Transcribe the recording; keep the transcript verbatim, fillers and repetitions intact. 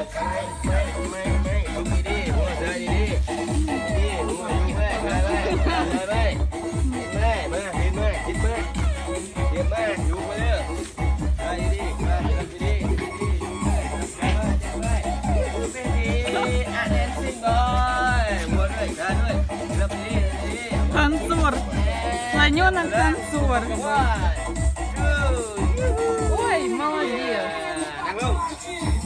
ไม่ไม่ดูดีๆหัวเดินดีๆดีหัวอยู่แม่ไปไปไปไปมาเห็นไหมคิดไหมเห็นไหมอยู่ไปเลยไปดีๆไปดีๆดีๆไปไปดูไปดีอ่ะแดนซิ่งบอยหัวด้วยขาด้วยแล้วดีดี танцор слоненок танцор ой молодец